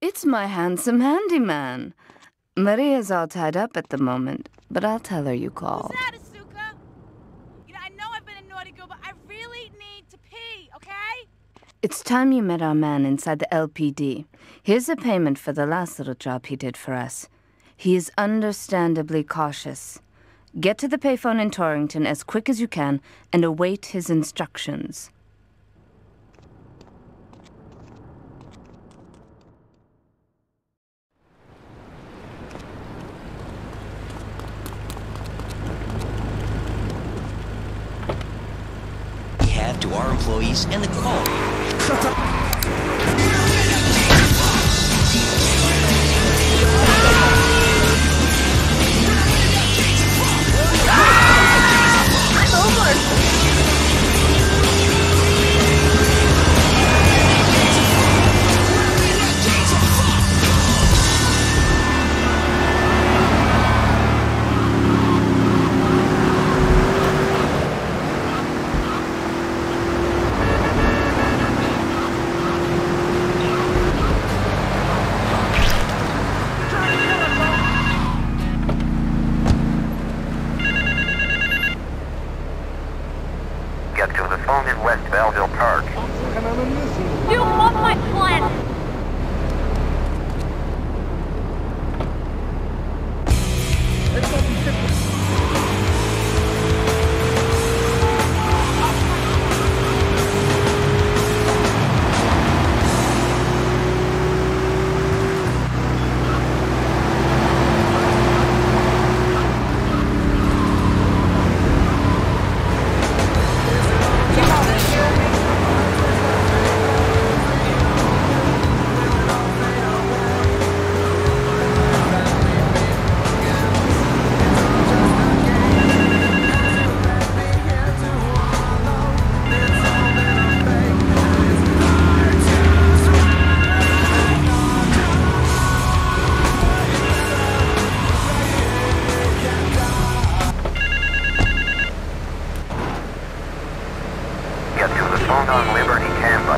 It's my handsome handyman. Maria's all tied up at the moment, but I'll tell her you called. Who's that, Asuka? I know I've been a naughty girl, but I really need to pee, okay? It's time you met our man inside the LPD. Here's a payment for the last little job he did for us. He is understandably cautious. Get to the payphone in Torrington as quick as you can and await his instructions. We have to our employees and the quality. Get to the phone in West Belleville Park. You off my planet! Get to the phone on Liberty campus.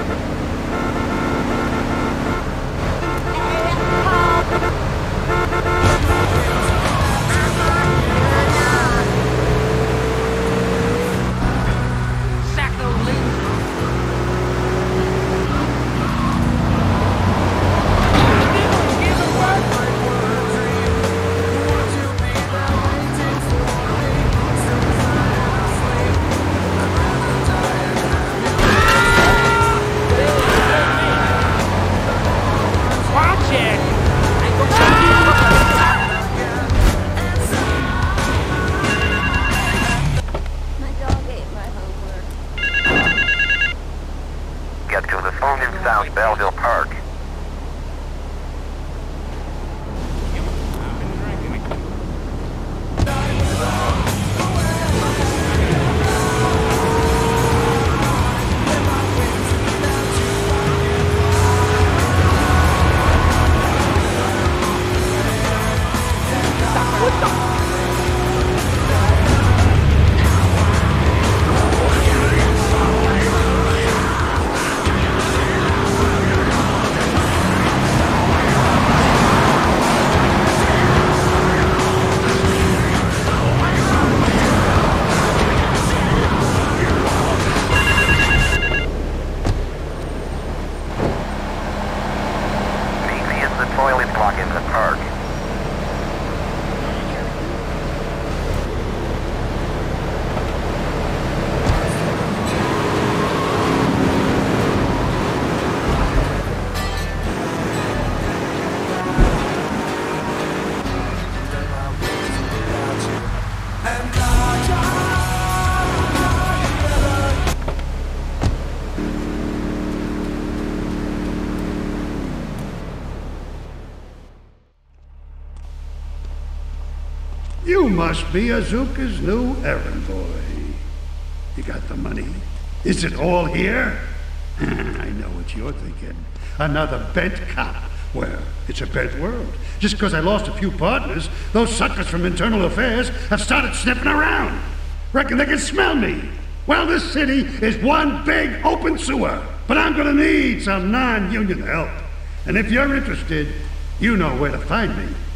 Get to the phone in South Belleville Park. Toilet block in the park. You must be Azuka's new errand boy. You got the money? Is it all here? I know what you're thinking. Another bent cop. Well, it's a bent world. Just because I lost a few partners, those suckers from Internal Affairs have started sniffing around. Reckon they can smell me. Well, this city is one big open sewer. But I'm gonna need some non-union help. And if you're interested, you know where to find me.